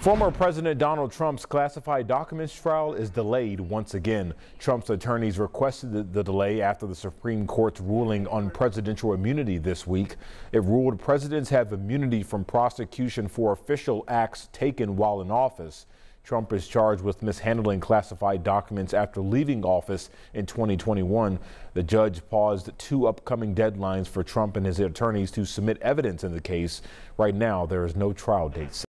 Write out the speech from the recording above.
Former President Donald Trump's classified documents trial is delayed once again. Trump's attorneys requested the delay after the Supreme Court's ruling on presidential immunity this week. It ruled presidents have immunity from prosecution for official acts taken while in office. Trump is charged with mishandling classified documents after leaving office in 2021. The judge paused two upcoming deadlines for Trump and his attorneys to submit evidence in the case. Right now, there is no trial date set.